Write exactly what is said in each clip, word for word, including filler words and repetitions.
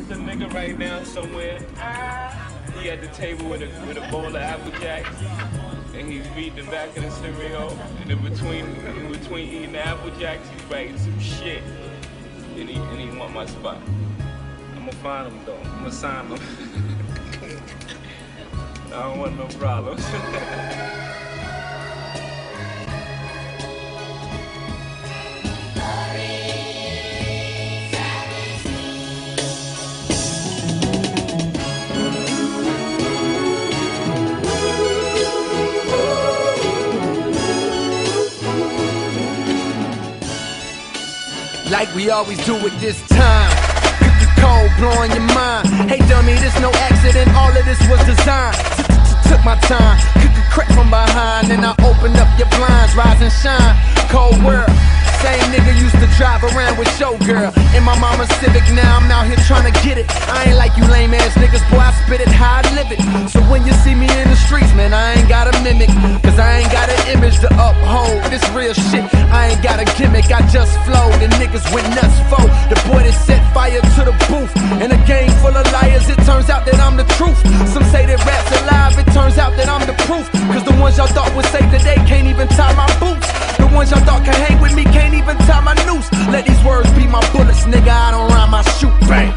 a nigga right now somewhere. He at the table with a with a bowl of Apple Jacks, and he's reading the back of the cereal. And in between in between eating the Apple Jacks, he's writing some shit. And he and he want my spot. I'm gonna find him though. I'm gonna sign him. I don't want no problems. Like we always do it this time. Cookie cold, blowing your mind. Hey dummy, this no accident, all of this was designed. Took my time, cook a crack from behind. And I opened up your blinds, rise and shine. Cold world, same nigga used to drive around with your girl in my mama's Civic, now I'm out here trying to get it. I ain't like you lame ass niggas, boy, I spit it how I live it. So when you see me in the streets, man, I ain't gotta mimic, cause I ain't got an image to uphold. This real shit, I ain't got a gimmick, I just flow. The niggas went nuts for the boy that set fire to the booth. In a game full of liars, it turns out that I'm the truth. Some say that rap's alive, it turns out that I'm the proof. Cause the ones y'all thought would save the day can't even tie my boots. The ones y'all thought can hang with me can't even tie my noose. Let these words be my bullets, nigga, I don't rhyme, I shoot, bang.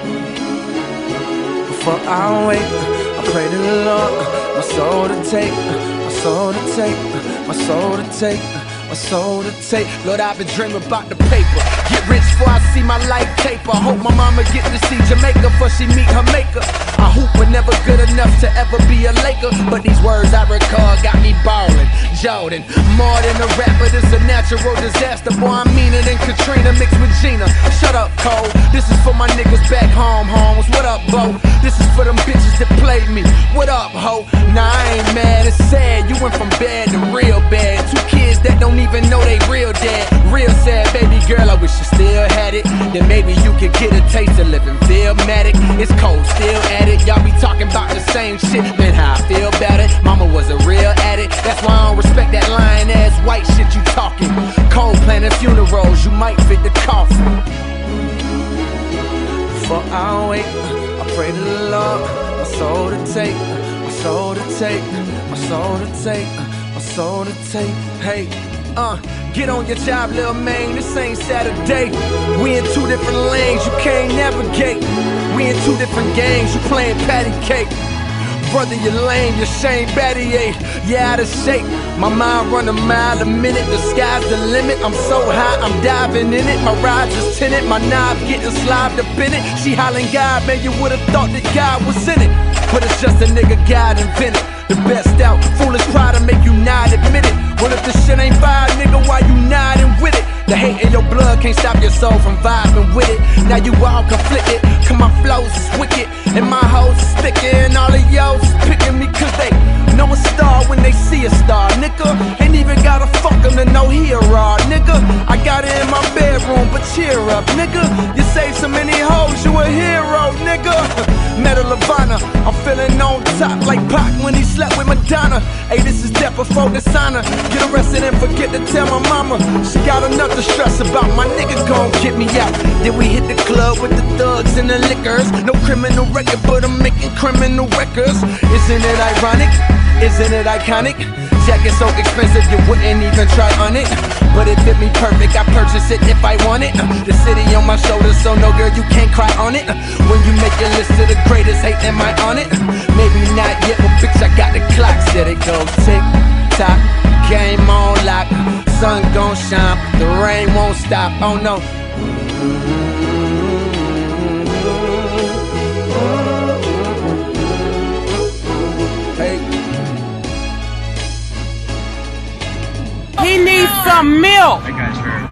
Before I wake, I pray to the Lord, my soul to take, my soul to take, my soul to take, my soul to take. Lord, I've been dreaming about the paper. Get rich before I see my life taper. Hope my mama get to see Jamaica before she meet her maker. I hoop but never good enough to ever be a Laker. But these words I recall got me ballin'. Jordan, more than a rapper, this a natural disaster. Boy, I'm meaner than Katrina mixed with Gina. Shut up, Cole. This is for my niggas back home, homes. What up, Bo? This is for them bitches that played me. What up, ho? Nah, I ain't mad, it's sad. You went from bad to real bad. Two kids that don't even know they real dad. Real sad, baby girl, I wish you still had it. Then maybe you could get a taste of living Philmatic. It's cold, still at it. Y'all be talking about the same shit. Man, how I feel about it. Mama was a real addict. That's why I don't respect that lying ass white shit you talking. Cold planning funerals, you might fit the coffin. Before I wake, I pray to the Lord, my soul to take, my soul to take, my soul to take, my soul to take. Hey, uh, get on your job, little man, this ain't Saturday. We in two different lanes, you can't navigate. We in two different games, you playing patty cake. Brother, you lame, you Shane Battier, you out of shape. My mind run a mile a minute, the sky's the limit. I'm so high, I'm diving in it. My ride just tinted, my knob getting slobbed up in it. She hollering God, man, you would've thought that God was in it. But it's just a nigga God invented. The best out, foolish pride to make you not admit it. Well, if this shit ain't fire, nigga, why you nodding with it? The hate in your blood can't stop your soul from vibing with it. Now you all conflicted, cause my flows is wicked, and my hoes is thicker, and all of y'all is picking me cause they know a star when they see a star, nigga. Ain't even gotta fuck him to know he a raw, nigga. I got it in my bedroom, but cheer up, nigga. You saved so many hoes, you a hero, nigga. Medal of Honor, I'm feeling on top like Pac when he slept with Madonna. Hey, this is death before dishonor. Get arrested and forget to tell my mama. She got enough to stress about, my nigga gon' get me out. Then we hit the club with the thugs and the liquors. No criminal record, but I'm making criminal records. Isn't it ironic? Isn't it iconic? Jacket so expensive you wouldn't even try on it. But it fit me perfect, I purchase it if I want it. The city on my shoulders, so no girl, you can't cry on it. When you make your list of the greatest, hey, am I on it? Maybe not yet, but bitch, I got the clock. Said it goes tick tock, game on lock. Sun gon' shine, but the rain won't stop, oh no. Hey. He needs some milk. I got you.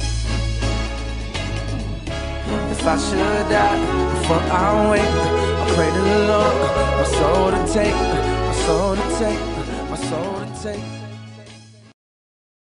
If I should die before I wake, I pray to the Lord, my soul to take, my soul to take, my soul to take.